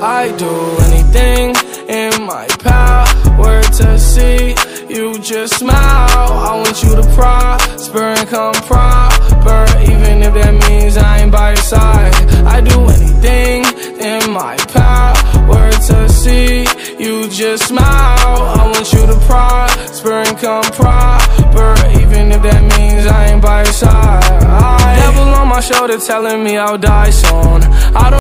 I do anything in my power to see you just smile. I want you to prosper and come proper, even if that means I ain't by your side. I do anything in my power to see you just smile. I want you to prosper and come proper, even if that means I ain't by your side. Devil on my shoulder telling me I'll die soon. I don't